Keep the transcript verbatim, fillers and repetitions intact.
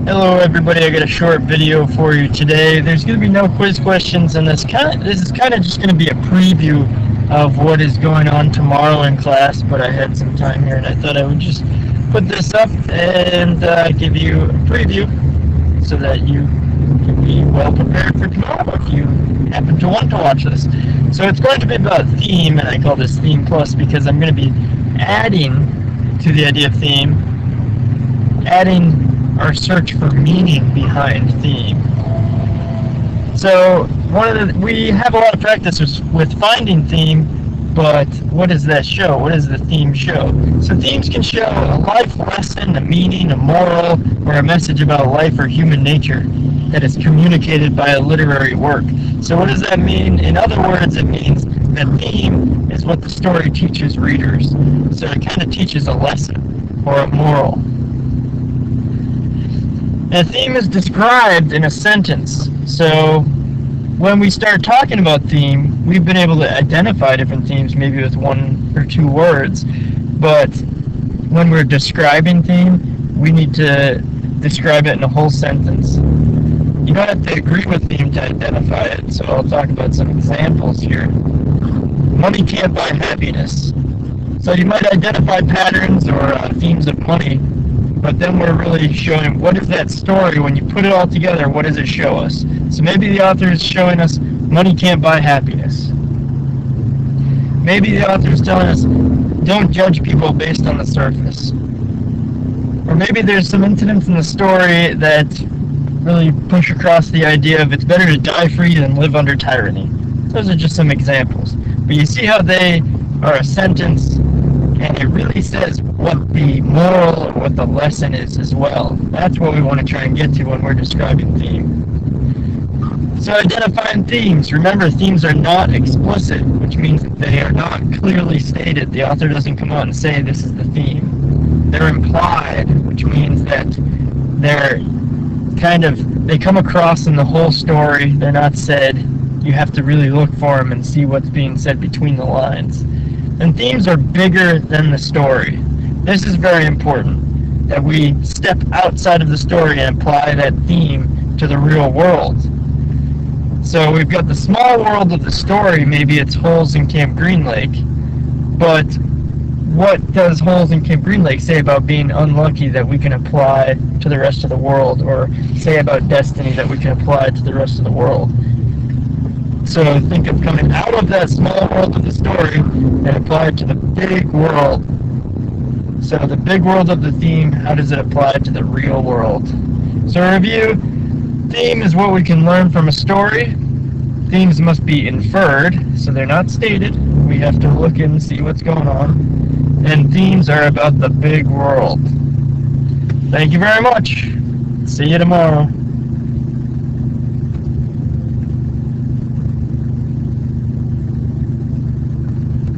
Hello everybody, I got a short video for you today. There's going to be no quiz questions, and this kind of, this is kind of just going to be a preview of what is going on tomorrow in class, but I had some time here and I thought I would just put this up and uh, give you a preview so that you can be well prepared for tomorrow if you happen to want to watch this. So it's going to be about theme, and I call this Theme Plus because I'm going to be adding to the idea of theme, adding our search for meaning behind theme. So one of the, we have a lot of practice with finding theme, but what does that show? What does the theme show? So themes can show a life lesson, a meaning, a moral, or a message about life or human nature that is communicated by a literary work. So what does that mean? In other words, it means that theme is what the story teaches readers. So it kind of teaches a lesson or a moral. A theme is described in a sentence. So when we start talking about theme, we've been able to identify different themes maybe with one or two words, but when we're describing theme, we need to describe it in a whole sentence. You don't have to agree with theme to identify it, so I'll talk about some examples here. Money can't buy happiness. So you might identify patterns or uh, themes of money, but then we're really showing what is that story. When you put it all together, what does it show us? So maybe the author is showing us money can't buy happiness. Maybe the author is telling us don't judge people based on the surface. Or maybe there's some incidents in the story that really push across the idea of it's better to die free than live under tyranny. Those are just some examples. But you see how they are a sentence, and it really says what the moral or what the lesson is as well. That's what we want to try and get to when we're describing theme. So identifying themes. Remember, themes are not explicit, which means that they are not clearly stated. The author doesn't come out and say this is the theme. They're implied, which means that they're kind of, they come across in the whole story. They're not said. You have to really look for them and see what's being said between the lines. And themes are bigger than the story. This is very important, that we step outside of the story and apply that theme to the real world. So we've got the small world of the story, maybe it's holes in Camp Green Lake, but what does holes in Camp Green Lake say about being unlucky that we can apply to the rest of the world, or say about destiny that we can apply to the rest of the world? So think of coming out of that small world of the story and apply it to the big world. So the big world of the theme, how does it apply to the real world? So review, theme is what we can learn from a story. Themes must be inferred, so they're not stated. We have to look and see what's going on. And themes are about the big world. Thank you very much. See you tomorrow.